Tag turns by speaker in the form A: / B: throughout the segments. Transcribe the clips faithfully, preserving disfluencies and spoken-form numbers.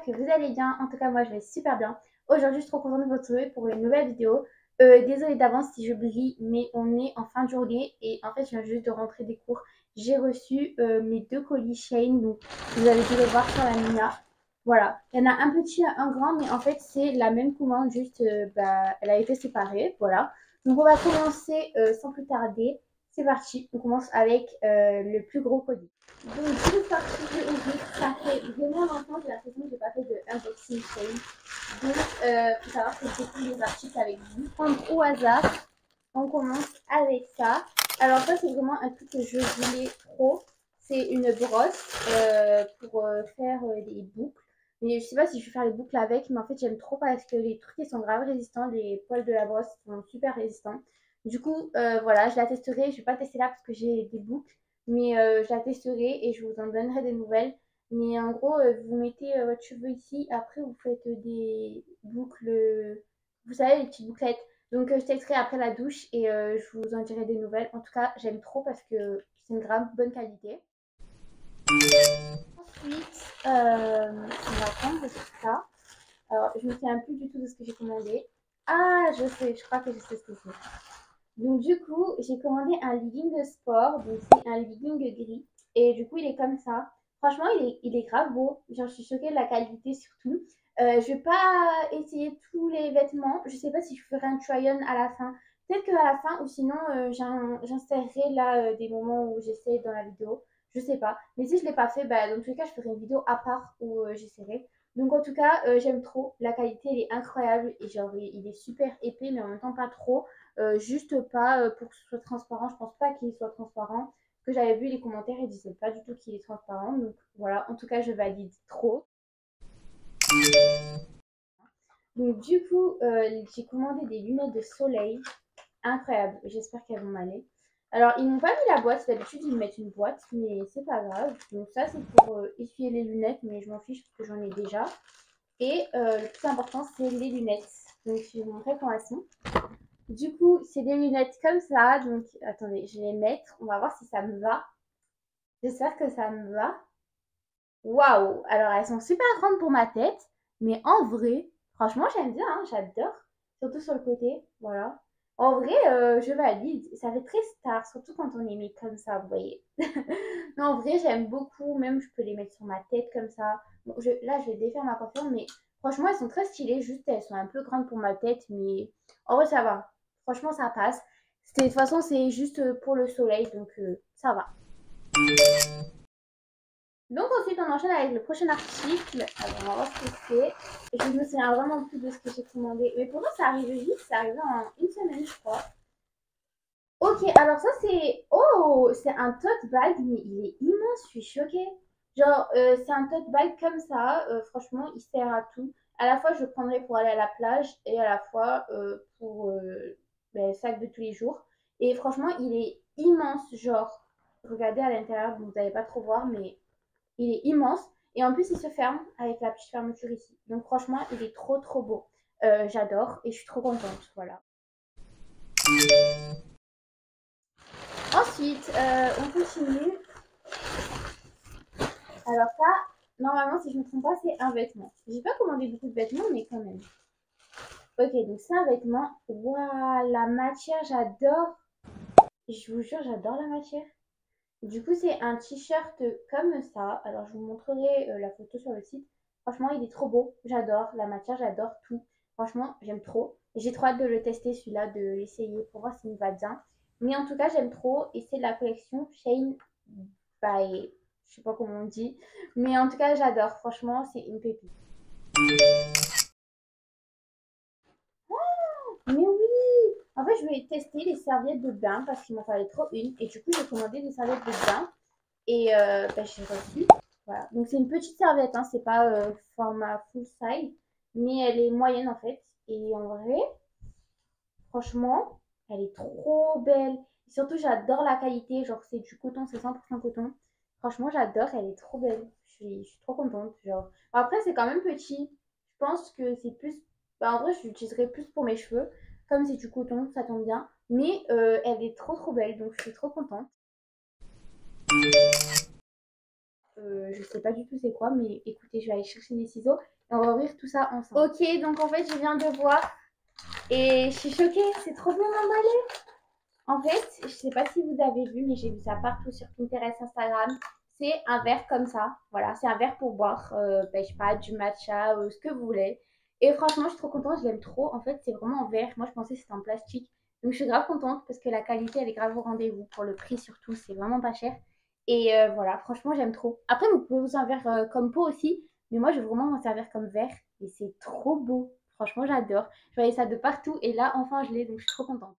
A: que vous allez bien. En tout cas, moi, je vais super bien. Aujourd'hui, je suis trop contente de vous retrouver pour une nouvelle vidéo. Euh, désolée d'avance si je brille, mais on est en fin de journée et en fait, je viens juste de rentrer des cours. J'ai reçu euh, mes deux colis Shein, donc vous avez dû le voir sur la Mia. Voilà, il y en a un petit, un grand, mais en fait, c'est la même commande, juste, euh, bah, elle a été séparée, voilà. Donc, on va commencer euh, sans plus tarder. C'est parti, on commence avec euh, le plus gros colis. Donc, c'est parti, je ouvre. Ça fait vraiment longtemps, j'ai l'impression que j'ai pas fait de unboxing Shein. Donc, euh, faut savoir que j'ai pris des articles avec vous. Prendre au hasard, on commence avec ça. Alors, ça, c'est vraiment un truc que je voulais trop. C'est une brosse euh, pour euh, faire euh, des boucles. Mais je sais pas si je vais faire les boucles avec, mais en fait, j'aime trop parce que les trucs, ils sont grave résistants. Les poils de la brosse sont super résistants. Du coup, euh, voilà, je la testerai. Je vais pas tester là parce que j'ai des boucles, mais euh, je la testerai et je vous en donnerai des nouvelles. Mais en gros, euh, vous mettez euh, votre cheveu ici. Après, vous faites euh, des boucles, vous savez, les petites bouclettes. Donc, euh, je testerai après la douche et euh, je vous en dirai des nouvelles. En tout cas, j'aime trop parce que c'est une grave bonne qualité. Ensuite, euh, on va prendre ça. Alors, je me souviens plus du tout de ce que j'ai commandé. Ah, je sais, je crois que je sais ce que c'est. Donc, du coup, j'ai commandé un legging de sport. Donc, c'est un legging gris. Et du coup, il est comme ça. Franchement, il est, il est grave beau. Genre, je suis choquée de la qualité surtout. Euh, je vais pas essayer tous les vêtements. Je sais pas si je ferai un try-on à la fin. Peut-être qu'à la fin, ou sinon, euh, j'insérerai là euh, des moments où j'essaie dans la vidéo. Je sais pas. Mais si je l'ai pas fait, bah, dans tous les cas, je ferai une vidéo à part où euh, j'essaierai. Donc, en tout cas, euh, j'aime trop. La qualité, elle est incroyable. Et genre, il est super épais, mais en même temps, pas trop. Euh, juste pas euh, pour que ce soit transparent. Je pense pas qu'il soit transparent. Ce que j'avais vu les commentaires, ils disaient pas du tout qu'il est transparent. Donc voilà, en tout cas, je valide trop. Donc du coup, euh, j'ai commandé des lunettes de soleil. Incroyable. J'espère qu'elles vont m'aller. Alors, ils m'ont pas mis la boîte. D'habitude, ils mettent une boîte, mais c'est pas grave. Donc ça, c'est pour euh, essuyer les lunettes, mais je m'en fiche parce que j'en ai déjà. Et euh, le plus important, c'est les lunettes. Donc, je vais vous montrer comment elles sont. Du coup, c'est des lunettes comme ça. Donc, attendez, je vais les mettre. On va voir si ça me va. J'espère que ça me va. Waouh! Alors, elles sont super grandes pour ma tête. Mais en vrai, franchement, j'aime bien. Hein, j'adore. Surtout sur le côté. Voilà. En vrai, euh, je valide. Ça fait très star. Surtout quand on les met comme ça, vous voyez. Non, en vrai, j'aime beaucoup. Même, je peux les mettre sur ma tête comme ça. Bon, je, là, je vais défaire ma coiffure. Mais franchement, elles sont très stylées. Juste, elles sont un peu grandes pour ma tête. Mais en vrai, ça va. Franchement, ça passe. De toute façon, c'est juste pour le soleil, donc euh, ça va. Donc ensuite, on enchaîne avec le prochain article. Alors, on va voir ce que c'est. Et je me souviens vraiment plus de ce que j'ai commandé. Mais pour moi, ça arrive vite. Ça arrive en une semaine, je crois. Ok, alors ça, c'est... Oh, c'est un tote bag, mais il est immense. Je suis choquée. Genre, euh, c'est un tote bag comme ça. Euh, franchement, il sert à tout. À la fois, je le prendrai pour aller à la plage et à la fois euh, pour euh, ben, sac de tous les jours. Et franchement, il est immense. Genre, regardez à l'intérieur, vous n'allez pas trop voir, mais il est immense. Et en plus, il se ferme avec la petite fermeture ici. Donc franchement, il est trop, trop beau. Euh, j'adore et je suis trop contente. Voilà. Ensuite, euh, on continue. Alors ça, normalement, si je ne me trompe pas, c'est un vêtement. J'ai pas commandé beaucoup de vêtements, mais quand même. Ok, donc c'est un vêtement. Waouh, la matière, j'adore. Je vous jure, j'adore la matière. Du coup, c'est un t-shirt comme ça. Alors, je vous montrerai euh, la photo sur le site. Franchement, il est trop beau. J'adore la matière, j'adore tout. Franchement, j'aime trop. J'ai trop hâte de le tester, celui-là, de l'essayer pour voir s'il me va bien. Mais en tout cas, j'aime trop. Et c'est de la collection Shane by... Je sais pas comment on dit. Mais en tout cas, j'adore. Franchement, c'est une pépite. Mais oui! En fait, je vais tester les serviettes de bain parce qu'il m'en fallait trop une. Et du coup, j'ai commandé des serviettes de bain. Et euh, bah, j'ai reçu. Voilà. Donc c'est une petite serviette, hein, c'est pas euh, format full size, mais elle est moyenne en fait. Et en vrai, franchement, elle est trop belle. Et surtout, j'adore la qualité, genre c'est du coton, c'est cent pour cent coton. Franchement, j'adore, elle est trop belle. Je suis, je suis trop contente. Genre. Bon, après, c'est quand même petit. Je pense que c'est plus. Bah, en vrai, je l'utiliserai plus pour mes cheveux. Comme c'est du coton, ça tombe bien. Mais euh, elle est trop trop belle, donc je suis trop contente. Euh, je sais pas du tout c'est quoi, mais écoutez, je vais aller chercher des ciseaux. Et on va ouvrir tout ça ensemble. Ok, donc en fait, je viens de voir et je suis choquée. C'est trop bien emballé. En fait, je sais pas si vous avez vu, mais j'ai vu ça partout sur Pinterest, Instagram. C'est un verre comme ça. Voilà, c'est un verre pour boire, euh, ben, je sais pas, du matcha, euh, ce que vous voulez. Et franchement, je suis trop contente, je l'aime trop. En fait, c'est vraiment en verre. Moi, je pensais que c'était en plastique. Donc, je suis grave contente parce que la qualité, elle est grave au rendez-vous. Pour le prix, surtout, c'est vraiment pas cher. Et euh, voilà, franchement, j'aime trop. Après, vous pouvez vous servir euh, comme pot aussi. Mais moi, je veux vraiment m'en servir comme verre. Et c'est trop beau. Franchement, j'adore. Je voyais ça de partout. Et là, enfin, je l'ai. Donc, je suis trop contente.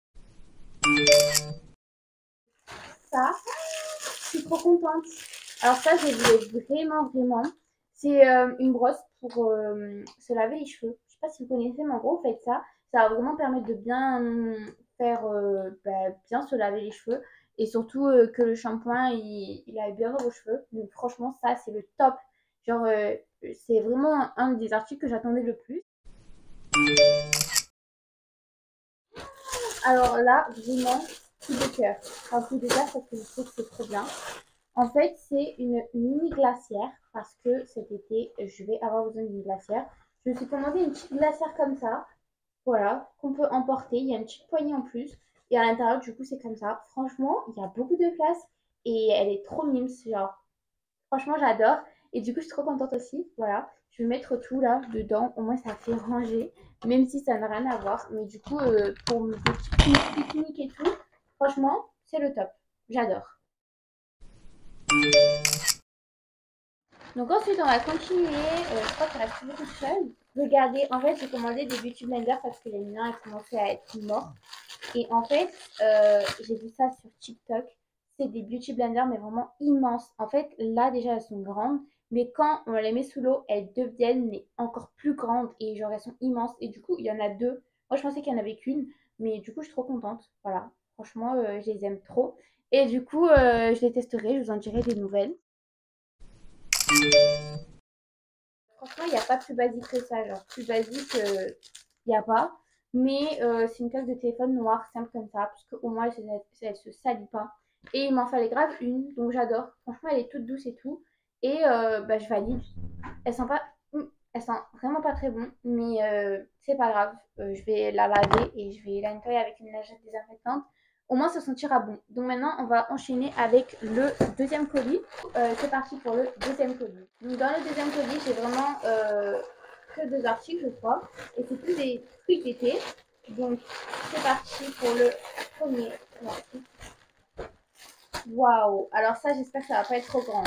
A: Ça, je suis trop contente. Alors ça, je voulais vraiment, vraiment. C'est euh, une brosse pour euh, se laver les cheveux. Je sais pas si vous connaissez, mais en gros, faites ça. Ça va vraiment permettre de bien faire, euh, bah, bien se laver les cheveux. Et surtout euh, que le shampoing, il, il aille bien dans vos cheveux. Donc franchement, ça, c'est le top. Genre, euh, c'est vraiment un des articles que j'attendais le plus. Alors là, vraiment, coup de cœur. Enfin, coup de cœur parce que je sais que c'est trop bien. En fait, c'est une mini glacière parce que cet été, je vais avoir besoin d'une glacière. Je me suis commandé une petite glacière comme ça, voilà, qu'on peut emporter. Il y a une petite poignée en plus. Et à l'intérieur, du coup, c'est comme ça. Franchement, il y a beaucoup de place et elle est trop mimes. Genre, franchement, j'adore. Et du coup, je suis trop contente aussi. Voilà, je vais mettre tout là dedans. Au moins, ça fait ranger, même si ça n'a rien à voir. Mais du coup, euh, pour mes petits pique-niques et tout, franchement, c'est le top. J'adore. Donc ensuite, on va continuer. Euh, je crois qu'il reste plus beaucoup de choses. Regardez, en fait, j'ai commandé des beauty blenders parce que les miens, ils commençaient à être morts. Et en fait, euh, j'ai vu ça sur TikTok. C'est des beauty blenders, mais vraiment immenses. En fait, là, déjà, elles sont grandes. Mais quand on les met sous l'eau, elles deviennent mais encore plus grandes. Et genre, elles sont immenses. Et du coup, il y en a deux. Moi, je pensais qu'il n'y en avait qu'une. Mais du coup, je suis trop contente. Voilà. Franchement, euh, je les aime trop. Et du coup, euh, je les testerai. Je vous en dirai des nouvelles. Franchement, il n'y a pas plus basique que ça. Genre, plus basique, il n'y a pas. Mais euh, c'est une case de téléphone noire, simple comme ça, parce qu'au moins, elle ne se salit pas. Et il m'en fallait grave une, donc j'adore. Franchement, elle est toute douce et tout. Et euh, bah, je valide. Elle sent pas. Hum, Elle sent vraiment pas très bon, mais euh, c'est pas grave. Euh, je vais la laver et je vais la nettoyer avec une lingette désinfectante. Au moins, ça sentira bon. Donc maintenant, on va enchaîner avec le deuxième colis. Euh, c'est parti pour le deuxième colis. Donc dans le deuxième colis, j'ai vraiment euh, que deux articles, je crois. Et c'est plus des trucs d'été. Donc c'est parti pour le premier article. Waouh! Alors ça, j'espère que ça va pas être trop grand.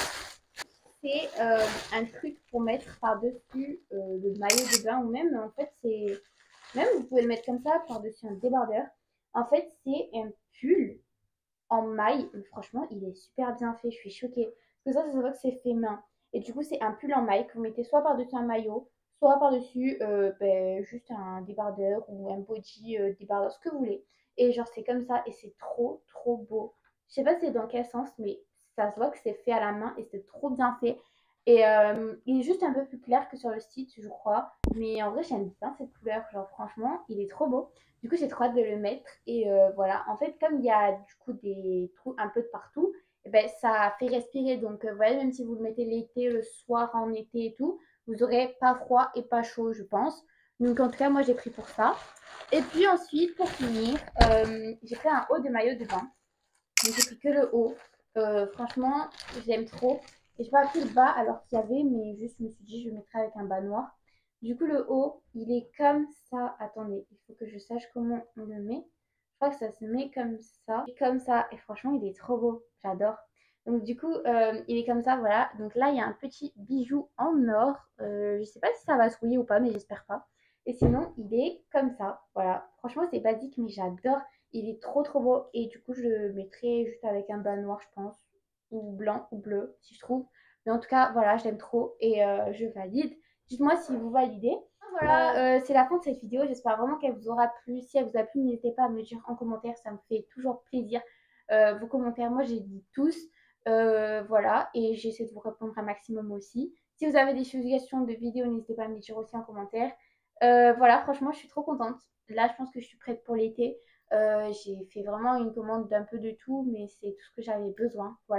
A: C'est euh, un truc pour mettre par-dessus euh, le maillot de bain ou même, en fait, c'est... Même, vous pouvez le mettre comme ça par-dessus un débardeur. En fait, c'est un pull en maille. Franchement, il est super bien fait. Je suis choquée. Parce que ça, ça se voit que c'est fait main. Et du coup, c'est un pull en maille que vous mettez soit par-dessus un maillot, soit par-dessus euh, ben, juste un débardeur ou un body euh, débardeur, ce que vous voulez. Et genre, c'est comme ça et c'est trop, trop beau. Je sais pas c'est dans quel sens, mais ça se voit que c'est fait à la main et c'est trop bien fait. Et euh, il est juste un peu plus clair que sur le site, je crois. Mais en vrai, j'aime bien cette couleur. Genre, franchement, il est trop beau. Du coup, j'ai trop hâte de le mettre. Et euh, voilà, en fait, comme il y a du coup des trous un peu de partout, eh ben, ça fait respirer. Donc, euh, voilà, même si vous le mettez l'été, le soir, en été et tout, vous n'aurez pas froid et pas chaud, je pense. Donc, en tout cas, moi, j'ai pris pour ça. Et puis ensuite, pour finir, euh, j'ai pris un haut de maillot de bain. Donc, j'ai pris que le haut. Euh, franchement, j'aime trop. Et je n'ai pas pris le bas alors qu'il y avait, mais juste, je me suis dit, je le mettrai avec un bas noir. Du coup, le haut, il est comme ça. Attendez, il faut que je sache comment on le met. Je crois que ça se met comme ça. Comme ça. Et franchement, il est trop beau. J'adore. Donc, du coup, euh, il est comme ça, voilà. Donc là, il y a un petit bijou en or. Euh, je ne sais pas si ça va se rouiller ou pas, mais j'espère pas. Et sinon, il est comme ça. Voilà. Franchement, c'est basique, mais j'adore. Il est trop, trop beau. Et du coup, je le mettrai juste avec un bas noir, je pense. Ou blanc ou bleu, si je trouve. Mais en tout cas, voilà, j'aime trop. Et euh, je valide. Dites-moi si vous validez. Voilà, euh, c'est la fin de cette vidéo. J'espère vraiment qu'elle vous aura plu. Si elle vous a plu, n'hésitez pas à me le dire en commentaire. Ça me fait toujours plaisir. Euh, vos commentaires, moi, j'ai dit tous. Euh, voilà, et j'essaie de vous répondre un maximum aussi. Si vous avez des suggestions de vidéos, n'hésitez pas à me les dire aussi en commentaire. Euh, voilà, franchement, je suis trop contente. Là, je pense que je suis prête pour l'été. Euh, j'ai fait vraiment une commande d'un peu de tout, mais c'est tout ce que j'avais besoin. Voilà.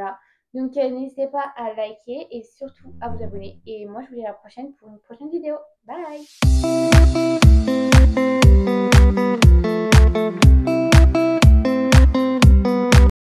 A: Donc euh, n'hésitez pas à liker et surtout à vous abonner. Et moi je vous dis à la prochaine pour une prochaine vidéo. Bye!